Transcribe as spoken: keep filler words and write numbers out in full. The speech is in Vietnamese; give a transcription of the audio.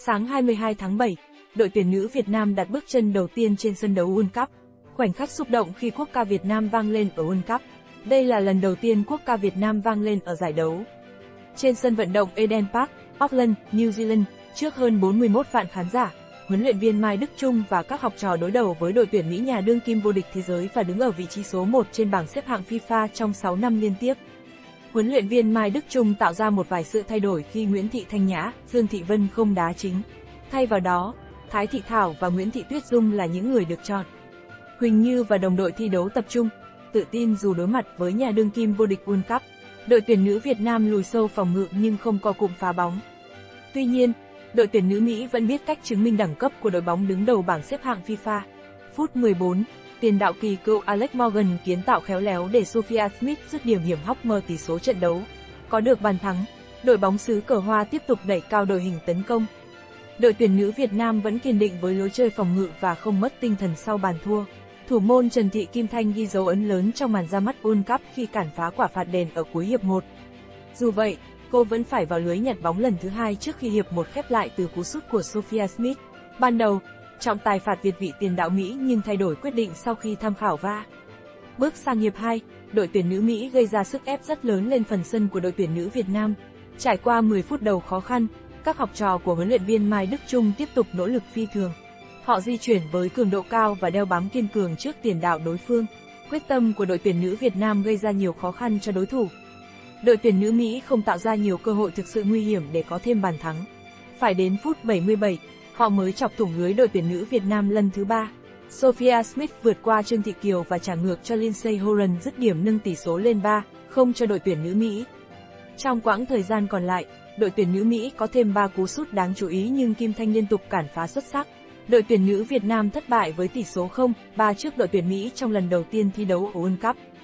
Sáng hai mươi hai tháng bảy, đội tuyển nữ Việt Nam đặt bước chân đầu tiên trên sân đấu World Cup. Khoảnh khắc xúc động khi quốc ca Việt Nam vang lên ở World Cup. Đây là lần đầu tiên quốc ca Việt Nam vang lên ở giải đấu. Trên sân vận động Eden Park, Auckland, New Zealand, trước hơn bốn mươi mốt vạn khán giả, huấn luyện viên Mai Đức Chung và các học trò đối đầu với đội tuyển Mỹ nhà đương kim vô địch thế giới và đứng ở vị trí số một trên bảng xếp hạng FIFA trong sáu năm liên tiếp. Huấn luyện viên Mai Đức Chung tạo ra một vài sự thay đổi khi Nguyễn Thị Thanh Nhã, Dương Thị Vân không đá chính. Thay vào đó, Thái Thị Thảo và Nguyễn Thị Tuyết Dung là những người được chọn. Huỳnh Như và đồng đội thi đấu tập trung, tự tin dù đối mặt với nhà đương kim vô địch World Cup. Đội tuyển nữ Việt Nam lùi sâu phòng ngự nhưng không co cụm phá bóng. Tuy nhiên, đội tuyển nữ Mỹ vẫn biết cách chứng minh đẳng cấp của đội bóng đứng đầu bảng xếp hạng FIFA. Phút mười bốn, tiền đạo kỳ cựu Alex Morgan kiến tạo khéo léo để Sophia Smith dứt điểm hiểm hóc mở tỷ số trận đấu. Có được bàn thắng, đội bóng xứ cờ hoa tiếp tục đẩy cao đội hình tấn công. Đội tuyển nữ Việt Nam vẫn kiên định với lối chơi phòng ngự và không mất tinh thần sau bàn thua. Thủ môn Trần Thị Kim Thanh ghi dấu ấn lớn trong màn ra mắt World Cup khi cản phá quả phạt đền ở cuối hiệp một. Dù vậy, cô vẫn phải vào lưới nhặt bóng lần thứ hai trước khi hiệp một khép lại từ cú sút của Sophia Smith. Ban đầu, trọng tài phạt việt vị tiền đạo Mỹ nhưng thay đổi quyết định sau khi tham khảo vê a rờ. Bước sang hiệp hai, đội tuyển nữ Mỹ gây ra sức ép rất lớn lên phần sân của đội tuyển nữ Việt Nam. Trải qua mười phút đầu khó khăn, các học trò của huấn luyện viên Mai Đức Chung tiếp tục nỗ lực phi thường. Họ di chuyển với cường độ cao và đeo bám kiên cường trước tiền đạo đối phương. Quyết tâm của đội tuyển nữ Việt Nam gây ra nhiều khó khăn cho đối thủ. Đội tuyển nữ Mỹ không tạo ra nhiều cơ hội thực sự nguy hiểm để có thêm bàn thắng. Phải đến phút bảy mươi bảy, họ mới chọc thủng lưới đội tuyển nữ Việt Nam lần thứ ba. Sophia Smith vượt qua Trương Thị Kiều và trả ngược cho Lindsay Horan dứt điểm nâng tỷ số lên ba không cho đội tuyển nữ Mỹ. Trong quãng thời gian còn lại, đội tuyển nữ Mỹ có thêm ba cú sút đáng chú ý nhưng Kim Thanh liên tục cản phá xuất sắc. Đội tuyển nữ Việt Nam thất bại với tỷ số không ba trước đội tuyển Mỹ trong lần đầu tiên thi đấu ở World Cup.